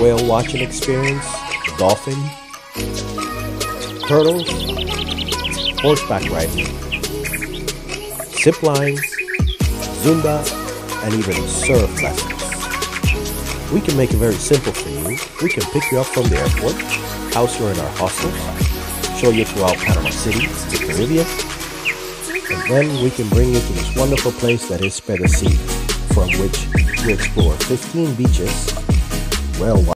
whale watching experience, dolphin, turtles, horseback riding, zip lines, Zumba, and even surf lessons. We can make it very simple for you. We can pick you up from the airport, house you in our hostels, show you throughout Panama City, the Caribbean, and then we can bring you to this wonderful place that is Pedasi, from which we explore 15 beaches, well